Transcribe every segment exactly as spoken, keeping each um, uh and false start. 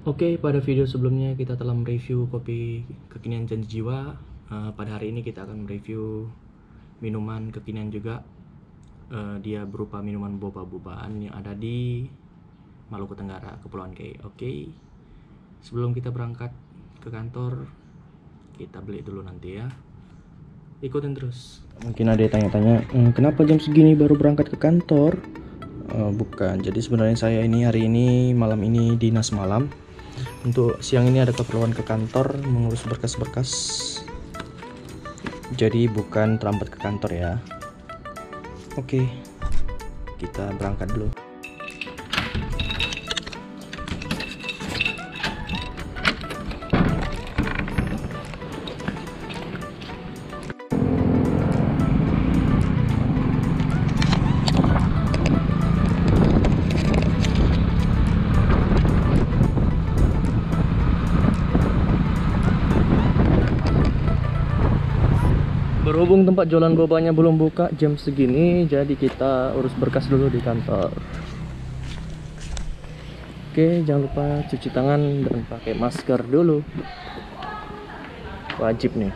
Oke, pada video sebelumnya kita telah mereview kopi kekinian Janji Jiwa. Uh, pada hari ini kita akan mereview minuman kekinian juga. Uh, dia berupa minuman boba-bobaan yang ada di Maluku Tenggara, Kepulauan K. Oke, sebelum kita berangkat ke kantor, kita beli dulu nanti ya. Ikutin terus. Mungkin ada yang tanya-tanya, ehm, kenapa jam segini baru berangkat ke kantor? Uh, bukan, jadi sebenarnya saya ini hari ini malam ini dinas malam. Untuk siang ini ada keperluan ke kantor mengurus berkas-berkas, jadi bukan terlambat ke kantor ya. Oke, kita berangkat dulu. Berhubung tempat jualan bobanya belum buka jam segini, jadi kita urus berkas dulu di kantor. Oke, jangan lupa cuci tangan dan pakai masker dulu. Wajib nih.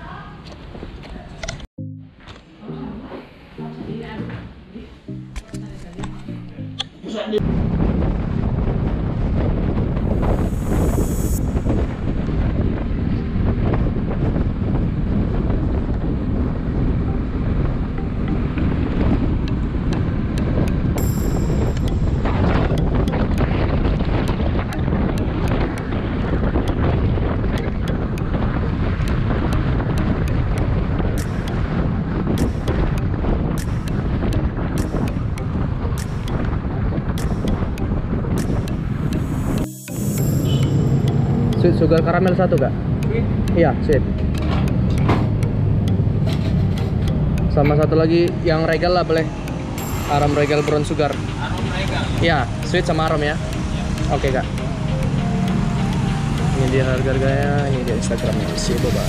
Sweet sugar karamel satu kak? Iya, sweet. Sama satu lagi yang regal lah boleh. Arom regal brown sugar. Arom regal? Iya, sweet sama arom ya. Oke kak. Ini dia harga-harganya, ini dia Instagramnya si Boba.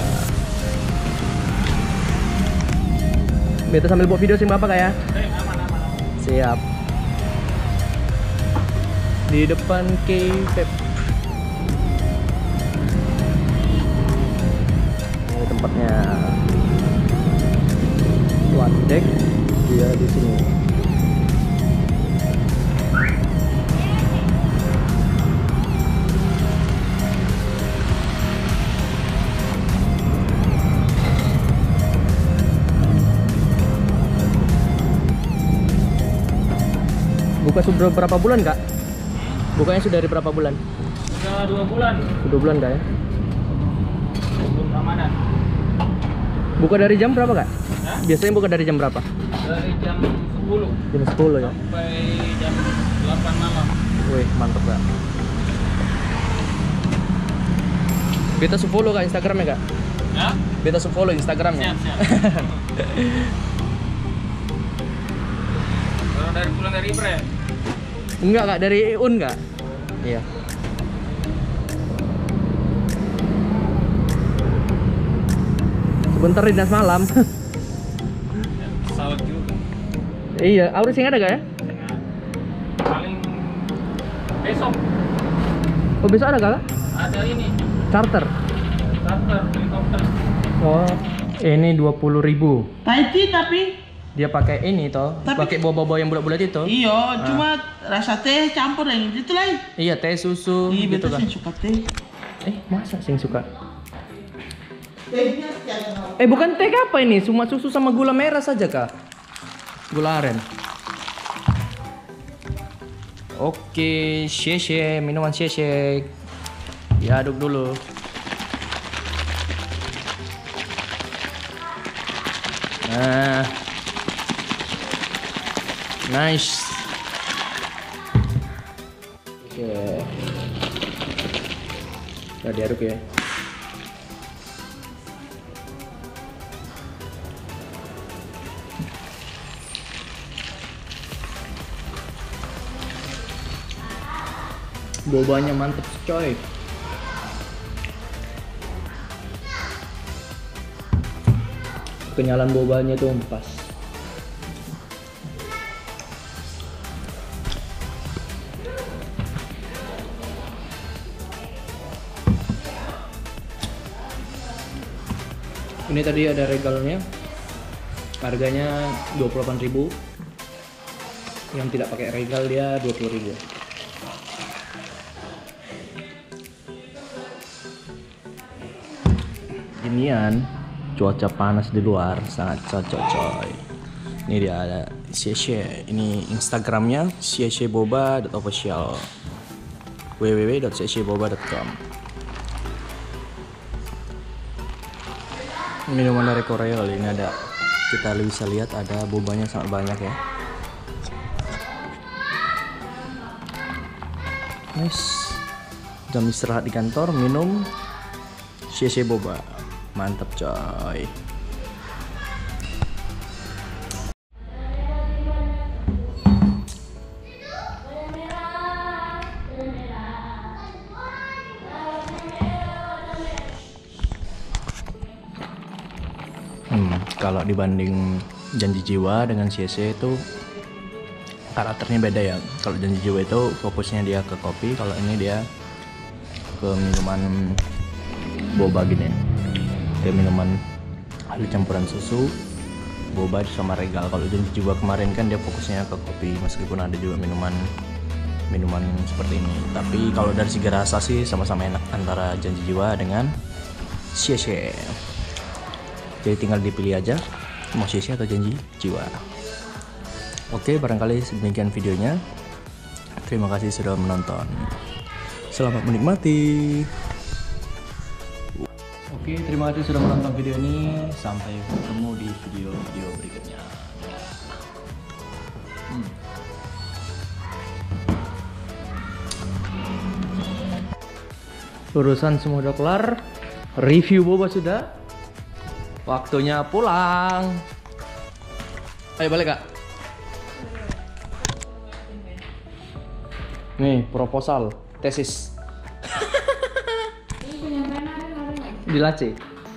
Beta sambil buat video sih bapak kak ya? Siap. Di depan K-Pep. Tempatnya one deck, dia di sini. Buka sudah berapa bulan kak? Bukanya sudah dari berapa bulan? Sudah dua bulan. Dua bulan kak ya? Sebelum Ramadan. Buka dari jam berapa kak? Hah? Biasanya buka dari jam berapa? Dari jam sepuluh Jam sepuluh ya? sampai jam delapan malam. Wih mantap kak. Beta follow kak Instagramnya kak? Ya? Beta follow Instagramnya. Siap, siap. Baru dari pulang dari Ibra ya? Enggak kak, dari Un kak? Iya. Sebentar dinas malam. Pesawat juga. Iya, Auris yang ada gak ya? Paling besok Oh besok ada kak? ada ini Charter. charter helikopter. Oh, ini dua puluh ribu. Taiti tapi Dia pakai ini toh, Tapi- pakai boba-boba yang bulat-bulat itu. iyo cuma rasa teh campur yang gitu lah. Iya, teh susu Iya gitu betul kan. sih suka teh. Eh, masa sing suka? Tehnya jangan Eh, bukan teh apa ini? Cuma susu sama gula merah saja kak. Gula aren. Oke, sheshe, minuman sheshe. Diaduk dulu. Nah, nice. Oke, udah diaduk ya. Bobanya mantep coy. Kenyalan bobanya tuh pas. Ini tadi ada regalnya, harganya dua puluh delapan ribu. Yang tidak pakai regal dia dua puluh ribu. Ginian cuaca panas di luar sangat cocok coy. Ini dia ada Xie, ini Instagramnya xie boba dot official, w w w dot xie boba dot com. Minuman dari Korea kali ini ada, kita bisa lihat ada bobanya sangat banyak ya. Nice. Jam istirahat di kantor minum Xie boba, mantap coy. Hmm, kalau dibanding Janji Jiwa dengan Xie itu karakternya beda ya. Kalau Janji Jiwa itu fokusnya dia ke kopi, kalau ini dia ke minuman boba gini. Kayak minuman hasil campuran susu, boba sama regal. Kalau Janji Jiwa kemarin kan dia fokusnya ke kopi, meskipun ada juga minuman minuman seperti ini. Tapi kalau dari segi rasa sih sama-sama enak antara Janji Jiwa dengan Xie. Jadi tinggal dipilih aja mau Xie atau Janji Jiwa. Oke, barangkali demikian videonya. Terima kasih sudah menonton. Selamat menikmati. Oke, terima kasih sudah menonton video ini. Sampai ketemu di video-video berikutnya. Hmm. Urusan semua udah kelar. Review boba sudah. Waktunya pulang. Ayo balik kak. Nih proposal, tesis. Di Lace.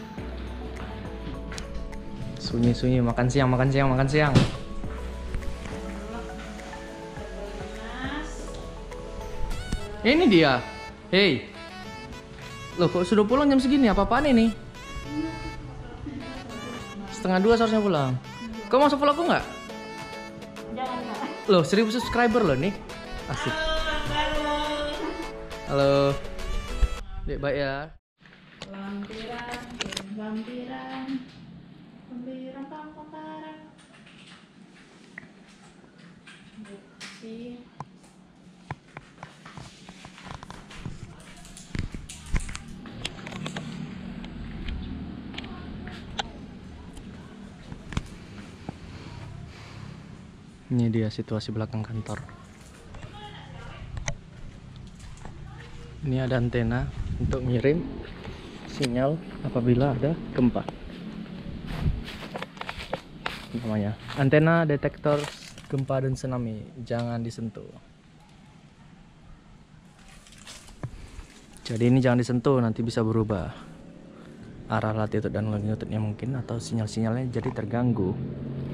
Sunyi-sunyi makan siang, makan siang, makan siang. Ini dia. Hei. Loh kok sudah pulang jam segini? Apa-apaan ini? Setengah dua seharusnya pulang. Kau masuk vlogku nggak? Jangan kak. Loh seribu subscriber loh nih. Asik. Halo. Dek baik ya. Lampiran, lampiran, lampiran pangkotaran. Bersih. Ini dia situasi belakang kantor. Ini ada antena untuk ngirim sinyal apabila ada gempa. Namanya antena detektor gempa dan tsunami, jangan disentuh. Jadi ini jangan disentuh, nanti bisa berubah arah latitude dan longitude-nya mungkin, atau sinyal-sinyalnya jadi terganggu.